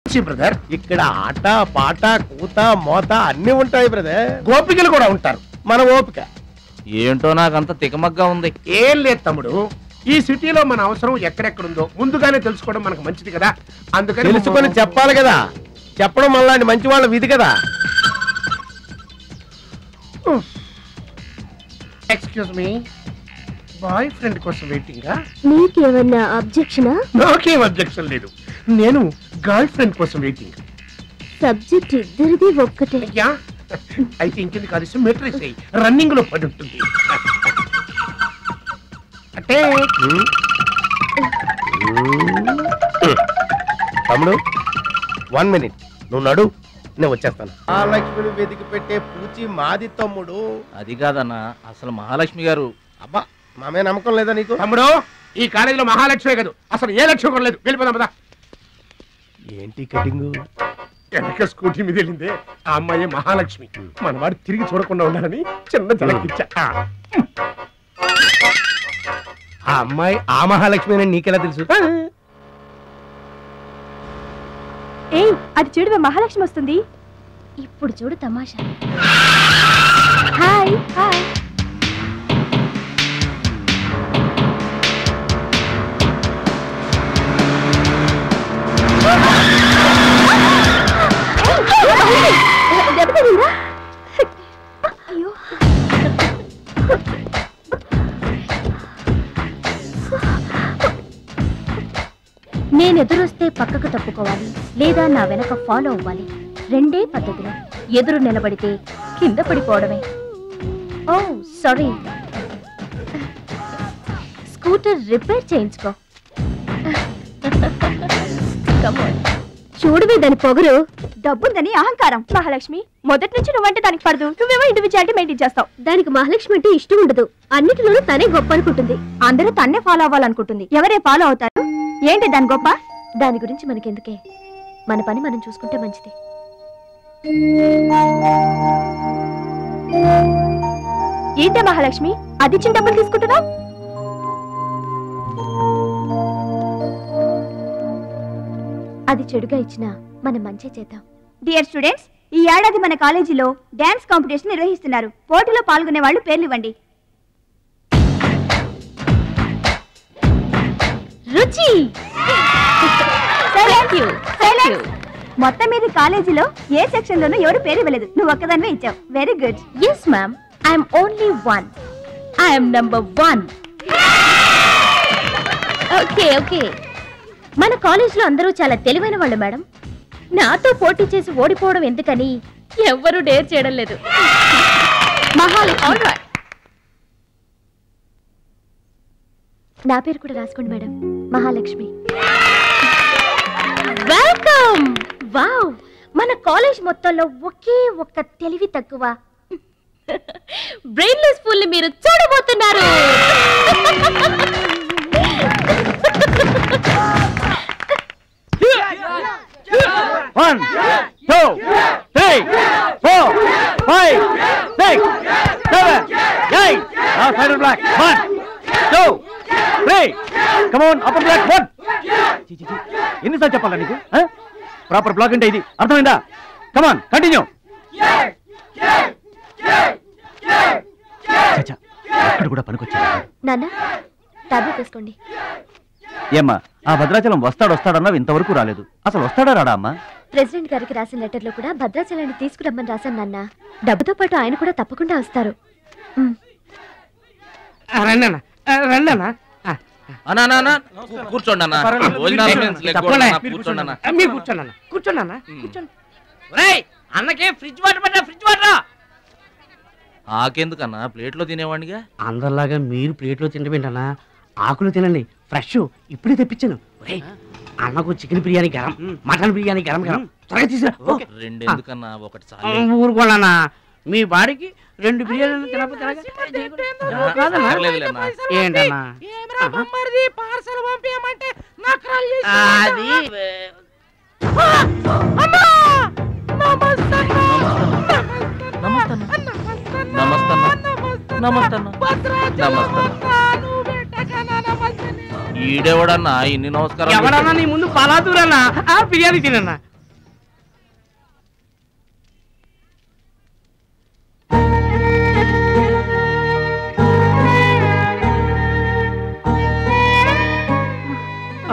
Brother. ఇక్కడ ఆట పాట కూత మోత అన్ని ఉంటాయి బ్రదర్. గోపికలు కూడా ఉంటారు. మన ఓపిక ఏంటో నాకంత తికమగ్గా ఉంది. ఏం లేదు తమ్ముడు, ఈ సిటీలో మన అవసరం ఎక్కడెక్కడుందో ముందుగానే తెలుసుకోవడం మనకు మంచిది కదా. అందుకని తెలుసుకొని చెప్పాలి కదా. చెప్పడం వల్ల మంచి వాళ్ళ విధి కదా. ఎక్స్క్యూజ్ మీ, బాయ్ ఫ్రెండ్ కోసం వెయిటింగా? నీకేమన్నా అబ్జెక్షనా? నాకేం అబ్జెక్షన్ లేదు. నేను గర్ల్ ఫ్రెండ్ కోసం వెయిటింగ్. సబ్జెక్ట్ ఇద్దరిది ఒక్కటే. అయితే ఇంకెందుకు కాదు, మెట్రిక్ రన్నింగ్ లో పడి ఉంటుంది. అంటే తమ్ముడు 1 minute నువ్వు నడు, నేను వచ్చేస్తాను. మహాలక్ష్మిని వెతికి పెట్టే పూచి మాది తమ్ముడు. అది కాదన్నా, అసలు మహాలక్ష్మి గారు. అబ్బా, మామే నమ్మకం లేదా నీకు? తమ్ముడు, ఈ కాలేజీలో మహాలక్ష్మే కాదు, అసలు ఏ లక్ష్యం కూడా లేదు. వెళ్ళిపోదాం పదా. ఏంటి కటింగ్? వెనక స్కూటీ మీద వెళ్ళిందే ఆ అమ్మాయి మహాలక్ష్మి. మనవాడు తిరిగి చూడకుండా ఉండాలని చిన్న జలకిచ్చా. ఆ అమ్మాయి ఆ మహాలక్ష్మి అని నీకెలా తెలుసు? ఏయ్, అది చూడు, మహాలక్ష్మి వస్తుంది. ఇప్పుడు చూడు తమాషా. Hi hi. అయ్యో, నేనెదురొస్తే పక్కకు తప్పుకోవాలి, లేదా నా వెనక ఫాలో అవ్వాలి. రెండే పద్ధతులు. ఎదురు నిలబడితే కింద పడిపోవడమే. ఓ సారీ, స్కూటర్ రిపేర్ చేయించుకో. చూడవే దాని పొగరు. డబ్బుందని అహంకారం. మహాలక్ష్మి, మొదటి నుంచి నువ్వంటే దానికి పడదు. నువ్వేమో ఇండివిజువాలిటీ మెయింటైన్ చేస్తావు. దానికి మహాలక్ష్మి అంటే ఇష్టం ఉండదు. అన్నిటిలోనూ తనే గొప్ప అనుకుంటుంది. అందరూ తన్నే ఫాలో అవ్వాలనుకుంటుంది. ఎవరే ఫాలో అవుతారు? ఏంటి దాని గొప్ప? దాని గురించి మనకెందుకే, మన పని మనం చూసుకుంటే మంచిది. ఏంటే మహాలక్ష్మి, అది చిన్న డబ్బులు తీసుకుంటున్నావు? అది చెడుగా ఇచ్చినా మనం మంచి చేద్దాం. డియర్ స్టూడెంట్స్, ఈ ఏడాది మన కాలేజీలో డాన్స్ కాంపిటీషన్ నిర్వహిస్తున్నారు. పోటీలో పాల్గొనే వాళ్ళు పేర్లు ఇవ్వండి. రుచి. మొత్తం మీద కాలేజీలో ఏ సెక్షన్ లోనూ ఎవరు పేరు ఇవ్వలేదు. నువ్వు ఒక్కదానివే ఇచ్చావు. Very good. Yes ma'am, I'm only 1. I'm number 1. Okay okay. మన కాలేజీలో అందరూ చాలా తెలివైన వాళ్ళు మేడం. నాతో పోటీ చేసి ఓడిపోవడం ఎందుకని ఎవ్వరూ డేర్ చేయడం లేదు. మహాలక్ష్మి. నా పేరు కూడా రాసుకోండి మేడం, మహాలక్ష్మి. వెల్కమ్. వావ్, మన కాలేజ్ మొత్తంలో ఒకే ఒక్క తెలివి తక్కువ బ్రెయిన్లెస్ ఫుల్ ని మీరు చూడబోతున్నారు. One, two, three, 4, 5, 6, 7, 8. Now side black. 1, 2, 3. Come on, upper black. 1. ఎన్నిసార్లు చెప్పాలా నీకు? ప్రాపర్ బ్లాక్ అంటే ఇది, అర్థమైందా? Come on, continue. అక్కడ కూడా పనికొచ్చా నాన్న, టాబ్లెట్ తీసుకోండి. ఏమ్మా, ఆ భద్రాచలం వస్తాడన్నావు, ఇంతవరకు రాలేదు. అసలు వస్తాడా రాడా అమ్మా? ప్రెసిడెంట్ గారికి రాసిన లెటర్ లో కూడా భద్రాచలాన్ని తీసుకురమ్మని రాశాను నాన్న. డబ్బుతో పాటు ఆయన కూడా తప్పకుండా వస్తారు. కూర్చోండి. అన్నకే ఫ్రిడ్జ్ వాటర్ పడ్డా, ఫ్రిడ్జ్ వాటర్. ఆకెందుకన్నా, ప్లేట్లో తినేవాడిగా. అందరిలాగా మీరు ప్లేట్లో తినబెట్టనా, ఆకులు తినండి. ఫ్రెష్ ఇప్పుడే తెప్పించాను. అన్నకు చికెన్ బిర్యానీ గరం, మటన్ బిర్యానీ గరం గరం. త్వరగా తీసుకురా. 2 ఎందుకన్నా, ఒకటి చాలు. ఊరుకోనా, మీ బాడీకి 2 బిర్యానీలు తినకపోతే ఏంటన్నా అది ఈడెవడన్నా ఇన్ని నమస్కారం? ఎవడన్నా నీ ముందు పలాదూరన్నా, ఆ బిర్యానీ తినన్నా.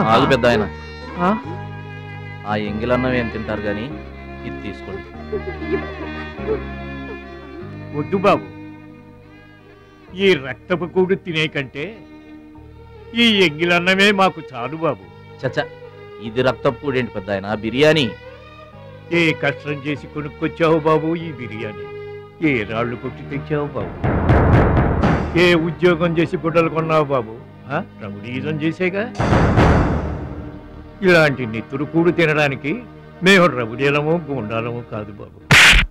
ఆగు పెద్ద ఆయన, ఆ ఎంగిలన్నం ఏం తింటారు గాని ఇది తీసుకోండి. వద్దు బాబు, ఈ రక్తపు కూడు తినే కంటే ఈ ఎంగిలన్నమే మాకు చాలు బాబు. చచ్చా, ఇది రక్తపు కూడేంటి పెద్ద ఆయన, బిర్యానీ. ఏ కష్టం చేసి కొనుక్కొచ్చావు బాబు ఈ బిర్యానీ? ఏ రాళ్ళు కొట్టి తెచ్చావు బాబు? ఏ ఉద్యోగం చేసి గుడ్డలు కొన్నావు బాబు? రౌడీజం చేసేగా. ఇలాంటి నెత్తురు కూడు తినడానికి మేము రౌడీలము గుండాలము కాదు బాబు.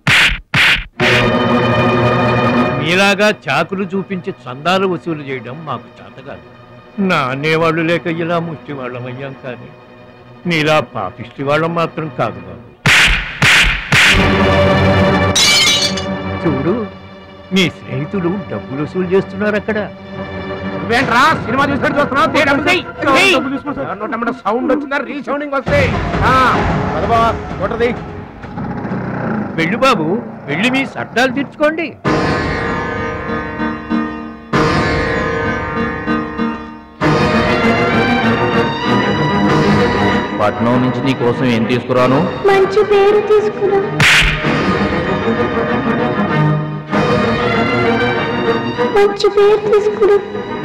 మీలాగా చాకులు చూపించి చందాలు వసూలు చేయడం మాకు చేత కాదు. నా అనేవాళ్ళు లేక ఇలా ముష్టి వాళ్ళం అయ్యాం, కానీ నీలా పాపిష్టి వాళ్ళం మాత్రం కాదు బాబు. చూడు, నీ స్నేహితులు డబ్బులు వసూలు చేస్తున్నారు అక్కడ. నువ్వేంట్రా సినిమా చూసినట్టు చూస్తున్నావు? సౌండ్ వచ్చిందా? రీసౌండింగ్ వస్తే వెళ్ళు బాబు, వెళ్ళి మీ సర్దాలు తీర్చుకోండి. పట్నం నుంచి నీ కోసం ఏం తీసుకురాను? మంచి పేరు తీసుకురా. మంచి పేరు తీసుకురా.